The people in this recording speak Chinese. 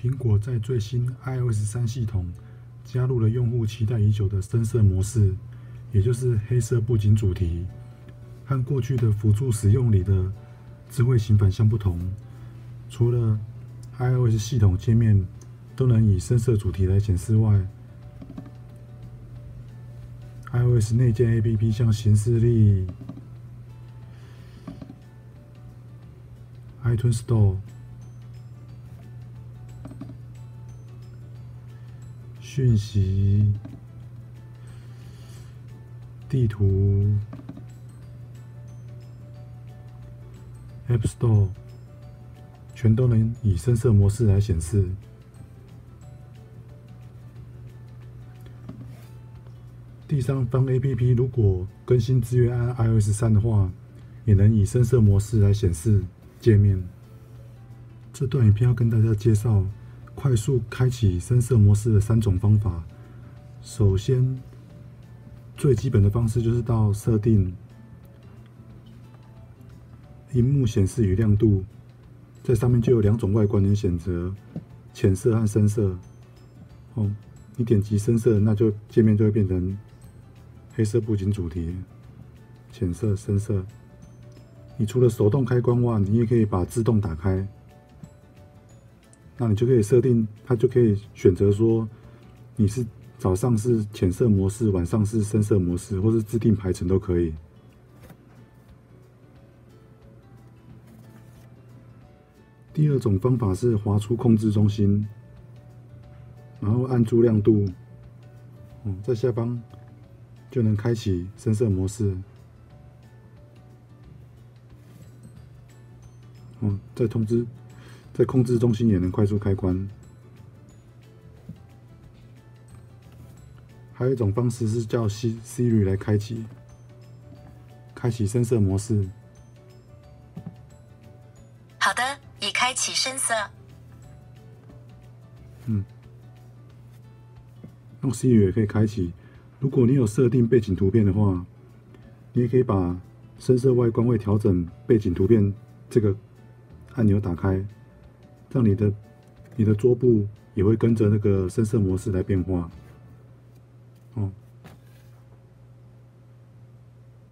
苹果在最新 iOS 3系统加入了用户期待已久的深色模式，也就是黑色布景主题。和过去的辅助使用里的智慧型反向不同，除了 iOS 系统界面都能以深色主题来显示外，iOS 内建 APP 像行事历、iTunes Store、讯息、地图、App Store 全都能以深色模式来显示。第三方 APP 如果更新支援 iOS 3的话，也能以深色模式来显示界面。这段影片要跟大家介绍快速开启深色模式的3种方法。首先，最基本的方式就是到设定、萤幕显示与亮度，在上面就有2种外观能选择：浅色和深色。你点击深色，那就界面就会变成黑色布景主题，浅色、深色。你除了手动开关外，你也可以把自动打开。那你就可以设定，它就可以选择说，你是早上是浅色模式，晚上是深色模式，或是自定排程都可以。第二种方法是滑出控制中心，然后按住亮度，在下方就能开启深色模式。在控制中心也能快速开关。还有一种方式是叫 Siri 来开启深色模式。 好的，已开启深色。 用 Siri 也可以开启。如果你有设定背景图片的话，你也可以把深色外观会调整背景图片这个按钮打开，让你的桌布也会跟着那个深色模式来变化。